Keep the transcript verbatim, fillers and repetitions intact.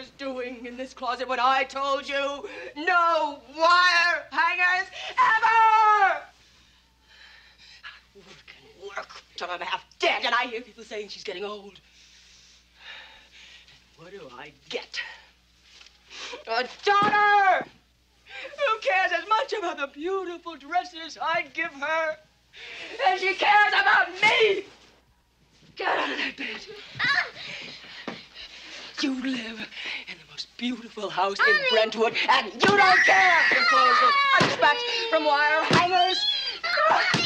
hangers doing in this closet when I told you no wire hangers ever? I work and work till I'm half dead, and I hear people saying she's getting old. And what do I get? A daughter who cares as much about the beautiful dresses I'd give her as she cares about me. Get out of that bed. Ah. You live in the most beautiful house in Brentwood, and you don't care if your clothes look unscratched from wire hangers. Ah.